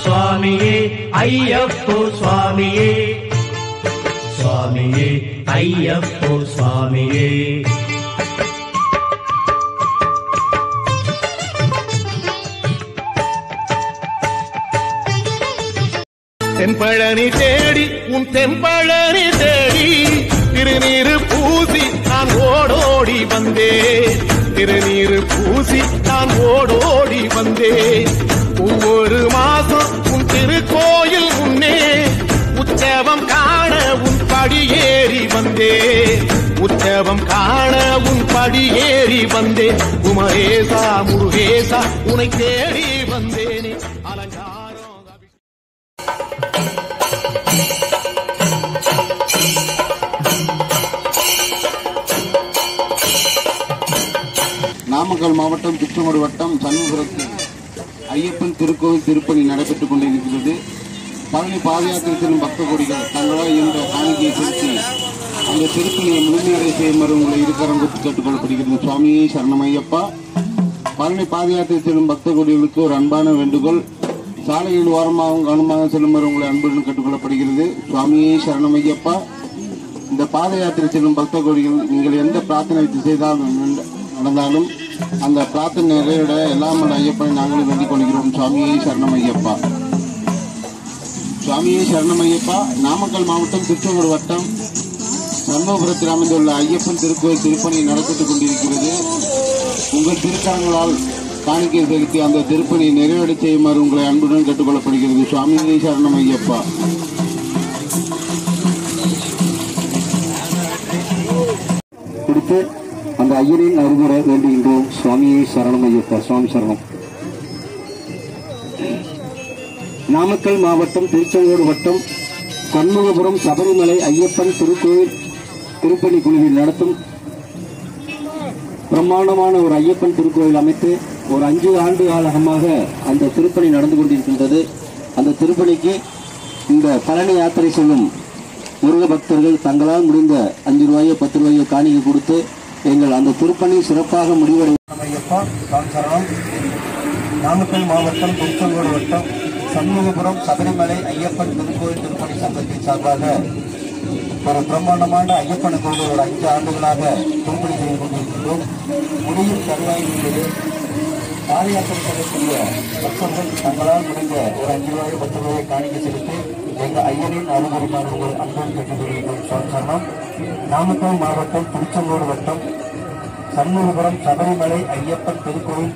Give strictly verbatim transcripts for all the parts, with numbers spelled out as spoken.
சுவாமியே ஐயப்போ சுவாமியே சுவாமியே ஐயப்போ சுவாமியே தென்பழனி தேடி உன் தென்பழனி தேடி திருநீரு பூசி நான் ஓடோடி வந்தேன் திருநீரு பூசி நான் ஓடோடி வந்தேன் ஒவ்வொரு மாசம் உன் திருக்கோயில் முன்னே உற்சவம் காண உன் படியேறி வந்தேன் உற்சவம் காண உன் படியேறி வந்தேன் குமரேசா முருகேசா உன்னை தேடி வந்தேனே அலங்காரம் நாமக்கல் மாவட்டம் திருச்செங்கோடு வட்டம் சண்முகபுரத்தில் ஐயப்பன் திருக்கோவில் திருப்பணி நடைபெற்றுக் கொண்டிருக்கிறது. பழனி பாத யாத்திரை செல்லும் பக்த கோடிகள் தங்களால் இயன்ற காணிக்கையை செலுத்தி அந்த திருப்பணியை முழுமையடை செய்யுமாறு உங்களை இருக்கரம் கொடுத்து கேட்டுக்கொள்ளப்படுகிறது. சுவாமியே சரணமையப்பா. பழனி பாத யாத்திரை செல்லும் பக்த கோடிகளுக்கு ஒரு அன்பான வேண்டுகோள், சாலையில் ஓரமாகவும் கவனமாக செல்லுமாறு உங்களை அன்புடன் கேட்டுக்கொள்ளப்படுகிறது. சுவாமியே சரணமையப்பா. இந்த பாத யாத்திரை செல்லும் பக்த கோடிகள் நீங்கள் எந்த பிரார்த்தனை வைத்து செய்தாலும் நடந்தாலும் அந்த பிரார்த்தனை நிறைவேற எல்லாம் ஐயப்பனை நாங்களும் வேண்டிக் கொள்கிறோம். சுவாமியை சரணம் ஐயப்பா. சுவாமியை சரணம் ஐயப்பா. நாமக்கல் மாவட்டம் திருச்செங்கோடு வட்டம் சண்முகபுரத்தில் அமைந்துள்ள ஐயப்பன் திருக்கோயில் திருப்பணி நடைபெற்றுக் கொண்டிருக்கிறது. உங்கள் திருக்கரங்களால் காணிக்கை செலுத்தி அந்த திருப்பணியை நிறைவேற செய்யுமாறு உங்களை அன்புடன் கேட்டுக்கொள்ளப்படுகிறது. சுவாமியை சரணம் ஐயப்பா. அந்த ஐயனின் அருமுற வேண்டுகின்றோம். சுவாமியை சரணம் ஐயப்பா. சுவாமி சரணம். நாமக்கல் மாவட்டம் திருச்செங்கோடு வட்டம் சண்முகபுரம் சபரிமலை ஐயப்பன் திருக்கோயில் திருப்பணி குழுவில் நடத்தும் பிரம்மாண்டமான ஒரு ஐயப்பன் திருக்கோயில் அமைத்து ஒரு அஞ்சு ஆண்டு காலமாக அந்த திருப்பணி நடந்து கொண்டிருக்கின்றது. அந்த திருப்பணிக்கு இந்த பழனி யாத்திரை செல்லும் முருக பக்தர்கள் தங்களால் முடிந்த அஞ்சு ரூபாயோ பத்து ரூபாயோ காணிக்கை கொடுத்து எங்கள் அந்த திருப்பணி சிறப்பாக முடிவடையும். நாமக்கல் மாவட்டம் திருச்செங்கோடு வட்டம் சண்முகபுரம் சபரிமலை ஐயப்பன் திருக்கோயில் திருப்பணி சங்கத்தின் சார்பாக ஒரு பிரம்மாண்டமான ஐயப்பன் கோவில் ஒரு அஞ்சு ஆண்டுகளாக திருப்பணி செய்து கொண்டிருக்கின்றோம். முடியும் தருவாயில் பாதயாத்திரை செல்லக்கூடிய பக்தர்கள் தங்களால் முடிந்த ஒரு அஞ்சு ரூபாய் பத்து ரூபாயை காணிக்கை செலுத்தி எங்கள் ஐயனின் அனுமதிமாறு உங்கள் அன்புடன் கேட்டுக்கொள்கிறோம். சரணம். நாமக்கல் மாவட்டம் திருச்செங்கோடு வட்டம் சண்முகபுரம் சபரிமலை ஐயப்பன் திருக்கோயில்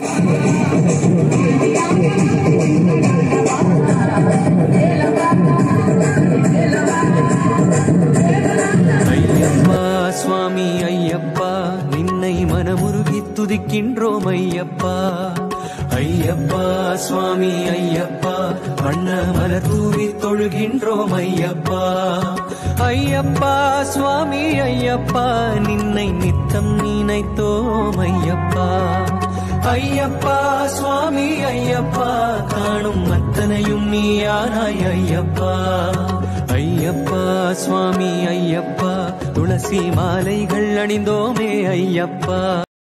ஐயப்பா சுவாமி ஐயப்பா நின்னை மனமுருகி துதிக்கின்றோம் ஐயப்பா. ஐயப்பா சுவாமி ஐயப்பா வண்ண மலர் தூவி தொழுகின்றோம் ஐயப்பா. ஐயப்பா சுவாமி ஐயப்பா நின்னை நித்தம் நினைத்தோம் ஐயப்பா. ஐயப்பா சுவாமி ஐயப்பா காணும் அத்தனையும் நீயானாய் ஐயப்பா. ஐயப்பா சுவாமி ஐயப்பா துளசி மாலைகள் அணிந்தோமே ஐயப்பா.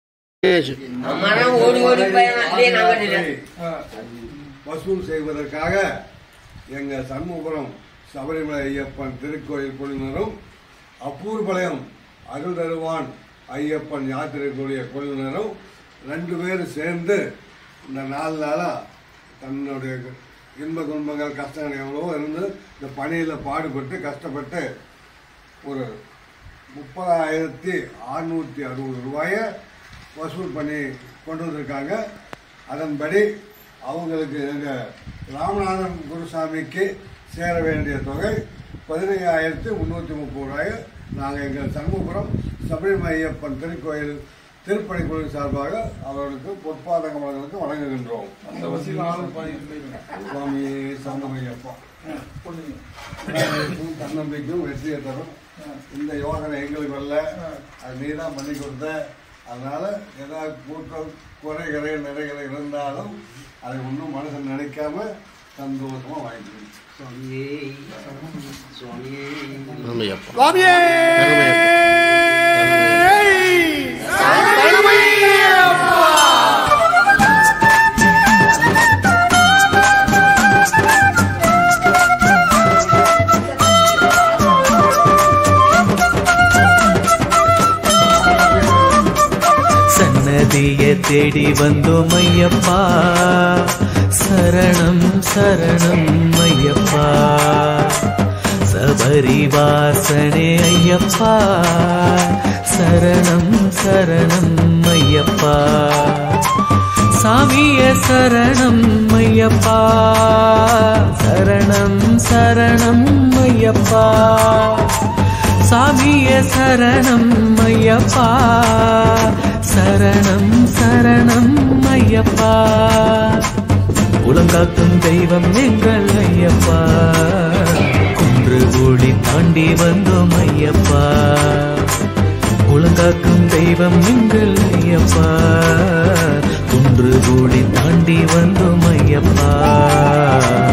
வசூல் செய்வதற்காக எங்க சண்முகபுரம் சபரிமலை ஐயப்பன் திருக்கோயில் குழுவினரும் அப்பூர்பாளையம் அருள் தருவான் ஐயப்பன் யாத்திரைக்குரிய குழுவினரும் ரெண்டு பேரும் சேர்ந்து இந்த நாலு நாளா தன்னுடைய இன்ப துன்பங்கள் கஷ்டங்கள் எவ்வளவோ இருந்து இந்த பணியில் பாடுபட்டு கஷ்டப்பட்டு ஒரு முப்பதாயிரத்தி அறுநூற்றி அறுபது ரூபாயை வசூல் பண்ணி கொண்டு வந்திருக்காங்க. அதன்படி அவங்களுக்கு எங்கள் ராமநாதன் குருசாமிக்கு சேர வேண்டிய தொகை பதினையாயிரத்தி முந்நூற்றி முப்பது ரூபாயை நாங்கள் எங்கள் சண்முகபுரம் சபரிமலை ஐயப்பன் திருக்கோயில் திருப்பணி குழு சார்பாக அவர்களுக்கு பொற்பாதங்களுக்கு வழங்குகின்றோம். சுவாமி சரணமையப்பா. தன்னம்பிக்கையும் வெற்றியை தரும். இந்த யோசனை எங்களுக்கு வரல, அது நீ தான் பண்ணி கொடுத்த. அதனால ஏதாவது கூட்டம் குறைகளை நிறைகளை இருந்தாலும் அதை ஒன்றும் மனசை நினைக்காம சந்தோஷமா வாங்கிக்கணும். சுவாமியே சுவாமியே சுவாமியே தேடி வந்தோம் ஐயப்பா சரணம் சரணம் ஐயப்பா சபரிவாசனே ஐயப்பா சரணம் சரணம் ஐயப்பா சாமியே சரணம் ஐயப்பா சரணம் சரணம் ஐயப்பா சாமியே சரணம் ஐயப்பா சரணம் சரணம் ஐயப்பா உலகாக்கும் தெய்வம் எங்கள் ஐயப்பா குன்று கூடி தாண்டி வந்தோம் ஐயப்பா உலகாக்கும் தெய்வம் எங்கள் ஐயப்பா குன்று கூடி தாண்டி வந்தோம் ஐயப்பா